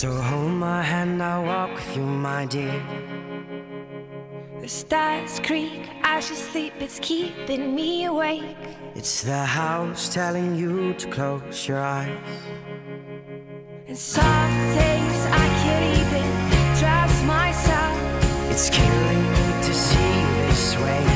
So hold my hand, I'll walk with you, my dear. The stars creak, I should sleep, it's keeping me awake. It's the house telling you to close your eyes. And some days I can't even trust myself. It's killing me to see this way.